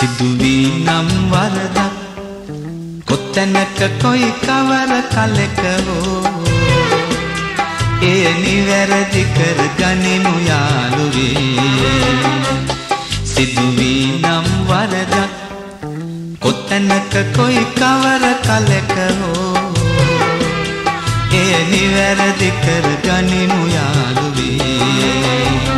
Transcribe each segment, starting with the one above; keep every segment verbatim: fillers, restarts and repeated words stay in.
සිදුවී නම් වරදක් කොතැනක කොයි කවර කලක හෝ එය නිවැරදි කර ගනිමු යාළුවේ සිදුවී නම් වරදක් කොතැනක කොයි කවර කලක හෝ එය නිවැරදි කර ගනිමු යාළුවේ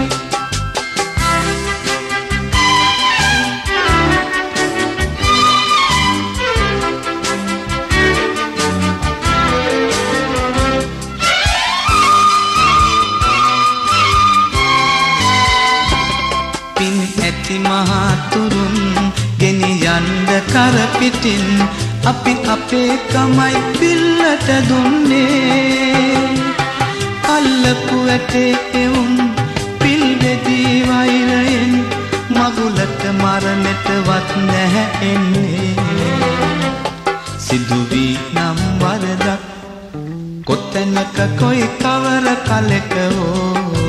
මහතුරුන් ගෙනියන්න කරපිටින් අපි අපේ කමයි පිල්ලට දුන්නේ අල්ලපු ඇටේ එවුන් පිල් බෙදී වෛරයෙන් මගුලට මරණටවත් නැහැ එන්නේ සිදුවී නම් වරදක් කොතැනක කොයි කවර කලක හෝ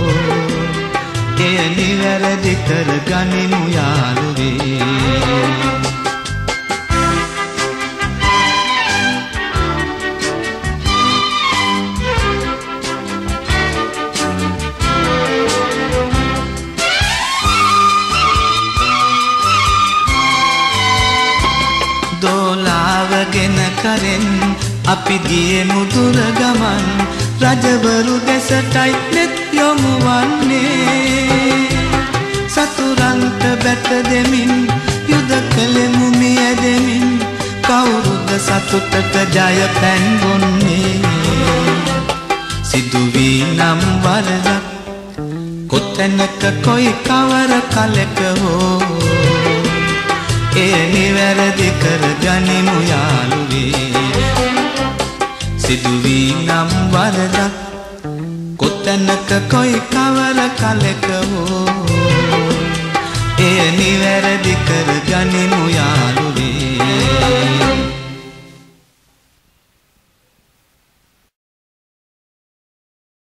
එය නිවැරදි කර ගනිමු යාළුවේ දෝලාවගෙන කරෙන් අපි ගියෙමු දුර ගමන් රජවරු දෙසටයි නෙත් යොමු වන්නේ සතුරන්ට බැට දෙමින් යුද කළෙමු මිය දෙමින් කවුරුද සතුටට ජය පැන් බොන්නේ සිදුවී නම් වරදක් කොතැනක කොයි කවර කලක හෝ එය නිවැරදි කර ගනිමු යාළුවේ සිදුවී නම් වරදක් කොතැනක කොයි කවර කලක හෝ එය නිවැරදි කර ගනිමු යා